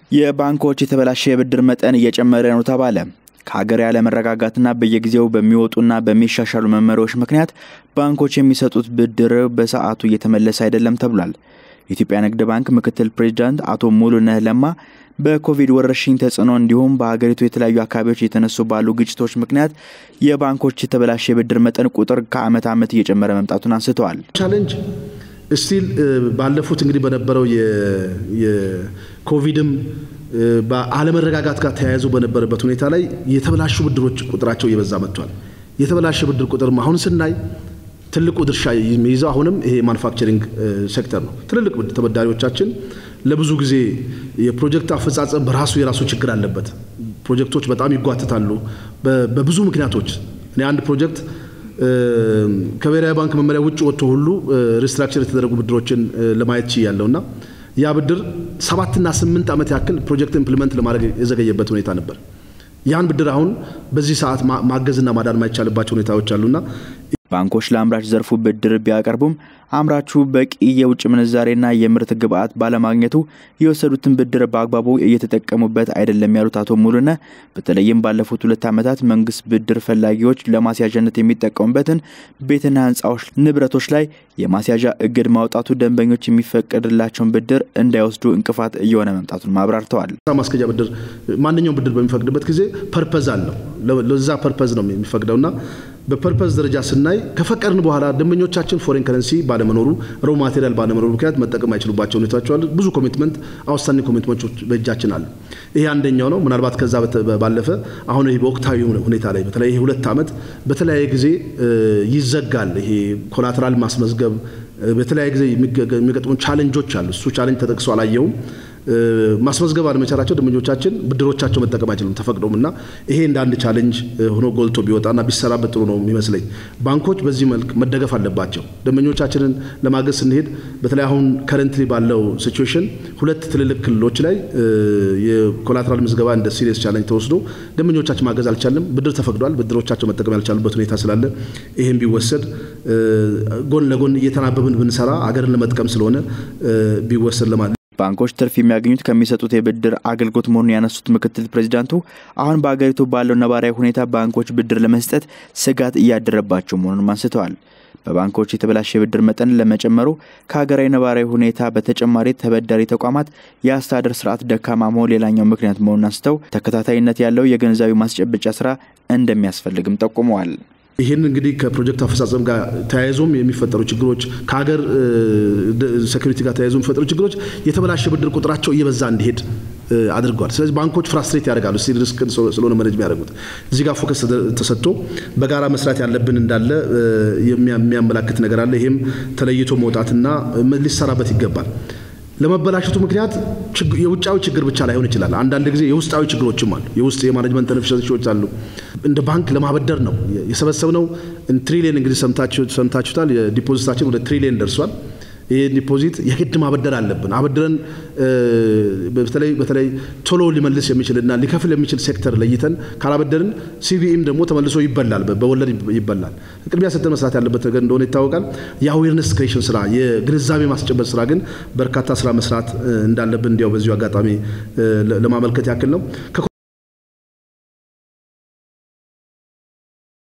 የባንኮች የተበላሸ የብድር መጠን እየጨመረ ነው ተባለ። ከሀገር ያለ መረጋጋትና በየጊዜው በሚወጡና በሚሻሻሉ መመሪያዎች ምክንያት ባንኮች የሚሰጡት ብድር በሰዓቱ እየተመለሰ አይደለም ተብሏል። የኢትዮጵያ ንግድ ባንክ ምክትል ፕሬዝዳንት አቶ ሙሉነህ ለማ በኮቪድ ወረርሽኝ ተጽዕኖ እንዲሁም በሀገሪቱ የተለያዩ አካባቢዎች የተነሱ ባሉ ግጭቶች ምክንያት የባንኮች የተበላሸ የብድር መጠን ቁጥር ከዓመት ዓመት እየጨመረ መምጣቱን አንስተዋል። ቻሌንጅ ስቲል ባለፉት እንግዲህ በነበረው የኮቪድም በአለመረጋጋት ጋር ተያይዞ በነበረበት ሁኔታ ላይ የተበላሹ ብድሮች ቁጥራቸው እየበዛ መጥቷል። የተበላሸ ብድር ቁጥር አሁን ስናይ ትልቁ ድርሻ የሚይዘው አሁንም ይሄ ማኑፋክቸሪንግ ሴክተር ነው። ትልልቅ ተበዳሪዎቻችን ለብዙ ጊዜ የፕሮጀክት አፈጻጸም በራሱ የራሱ ችግር አለበት። ፕሮጀክቶች በጣም ይጓተታሉ በብዙ ምክንያቶች። እኔ አንድ ፕሮጀክት ከብሔራዊ ባንክ መመሪያ ውጭ ወጥቶ ሁሉ ሪስትራክቸር የተደረጉ ብድሮችን ለማየት ያለውና ያ ብድር 7 እና 8 ዓመት ያክል ፕሮጀክት ኢምፕሊመንት ለማድረግ የዘገየበት ሁኔታ ነበር። ያን ብድር አሁን በዚህ ሰዓት ማገዝና ማዳን ማይቻልባቸው ሁኔታዎች አሉና ባንኮች ለአምራች ዘርፉ ብድር ቢያቀርቡም አምራቹ በቂ የውጭ ምንዛሬና የምርት ግብአት ባለማግኘቱ የወሰዱትን ብድር በአግባቡ እየተጠቀሙበት አይደለም ያሉት አቶ ሙሉነህ በተለይም ባለፉት 2 ዓመታት መንግስት ብድር ፈላጊዎች ለማስያዣነት የሚጠቀሙበትን ቤትና ህንጻዎች ንብረቶች ላይ የማስያዣ እግድ ማውጣቱ ደንበኞች የሚፈቀድላቸውን ብድር እንዳይወስዱ እንቅፋት እየሆነ መምጣቱን ማብራርተዋል። ማስከጃ ብድር ማንኛውም ብድር በሚፈቅድበት ጊዜ ፐርፐዝ አለው። ለዛ ፐርፐዝ ነው የሚፈቅደውና በፐርፐዝ ደረጃ ስናይ ከፈቀርን በኋላ ደንበኞቻችን ፎሬን ከረንሲ ባለመኖሩ ሮ ማቴሪያል ባለመኖሩ ምክንያት መጠቀም አይችሉባቸው ሁኔታዎች አሉ። ብዙ ኮሚትመንት አውስታንዲንግ ኮሚትመንቶች በእጃችን አሉ። ይሄ አንደኛው ነው። ምናልባት ከዛ ባለፈ አሁን ይሄ በወቅታዊ ሁኔታ ላይ በተለይ ይሄ 2 ዓመት በተለያየ ጊዜ ይዘጋል። ይሄ ኮላተራል ማስመዝገብ በተለያየ ጊዜ የሚገጥሙ ቻሌንጆች አሉ። እሱ ቻሌንጅ ተጠቅሶ አላየውም። ማስመዝገብ አለመቻላቸው ደንበኞቻችን ብድሮቻቸው መጠቀም አይችሉም ተፈቅዶምና ይሄ እንደ አንድ ቻሌንጅ ሆኖ ጎልቶ ቢወጣና ቢሰራበት ጥሩ ነው የሚመስለኝ። ባንኮች በዚህ መልክ መደገፍ አለባቸው። ደንበኞቻችንን ለማገዝ ስንሄድ በተለይ አሁን ከረንትሊ ባለው ሲቹዌሽን 2 ትልልቅ ክልሎች ላይ የኮላተራል ምዝገባ እንደ ሲሪየስ ቻሌንጅ ተወስዶ ደንበኞቻችን ማገዝ አልቻለም። ብድር ተፈቅዷል። ብድሮቻቸው መጠቀም ያልቻሉበት ሁኔታ ስላለ ይሄን ቢወሰድ ጎን ለጎን እየተናበብን ብንሰራ አገርን ለመጥቀም ስለሆነ ቢወሰድ ለማለት ባንኮች ትርፍ የሚያገኙት ከሚሰጡት የብድር አገልግሎት መሆኑን ያነሱት ምክትል ፕሬዝዳንቱ አሁን በአገሪቱ ባለው ነባራዊ ሁኔታ ባንኮች ብድር ለመስጠት ስጋት እያደረባቸው መሆኑን አንስተዋል። በባንኮች የተበላሸ የብድር መጠን ለመጨመሩ ከሀገራዊ ነባራዊ ሁኔታ በተጨማሪ ተበዳሪ ተቋማት የአስተዳደር ስርዓት ደካማ መሆን ሌላኛው ምክንያት መሆኑን አንስተው ተከታታይነት ያለው የገንዘብ ማስጨበጫ ስራ እንደሚያስፈልግም ጠቁመዋል። ይሄን እንግዲህ ከፕሮጀክት አፈጻጸም ጋር ተያይዞም የሚፈጠሩ ችግሮች ከሀገር ሴኩሪቲ ጋር ተያይዞም የሚፈጠሩ ችግሮች የተበላሸ ብድር ቁጥራቸው እየበዛ እንዲሄድ አድርጓል። ስለዚህ ባንኮች ፍራስትሬት ያደርጋሉ ሲል ሪስክን ስለሆነ ማኔጅ የሚያደርጉት እዚህ ጋር ፎከስ ተሰጥቶ በጋራ መስራት ያለብን እንዳለ የሚያመላክት ነገር አለ። ይሄም ተለይቶ መውጣትና ሊሰራበት ይገባል። ለመበላሸቱ ምክንያት የውጫዊ ችግር ብቻ ላይሆን ይችላል። አንዳንድ ጊዜ የውስጣዊ ችግሮችም አሉ። የውስጥ የማኔጅመንት ኢንፊሸንሲዎች አሉ። እንደ ባንክ ለማበደር ነው የሰበሰብነው ትሪሊየን እንግዲህ ሰምታችሁታል። የዲፖዚታችን ወደ ትሪሊየን ደርሷል። ይሄ ዲፖዚት የግድ ማበደር አለብን። አበድረን በተለይ ቶሎ ሊመልስ የሚችልና ሊከፍል የሚችል ሴክተር ለይተን ካላበደርን ሲቪኤም ደግሞ ተመልሶ ይበላል፣ በወለድ ይበላል። ቅድሚያ ሰጥተን መስራት ያለበት ነገር እንደሆነ ይታወቃል። የአዌርነስ ክሬሽን ስራ የግንዛቤ ማስጨበጥ ስራ ግን በርካታ ስራ መስራት እንዳለብን እንዲያው በዚሁ አጋጣሚ ለማመልከት ያክል ነው።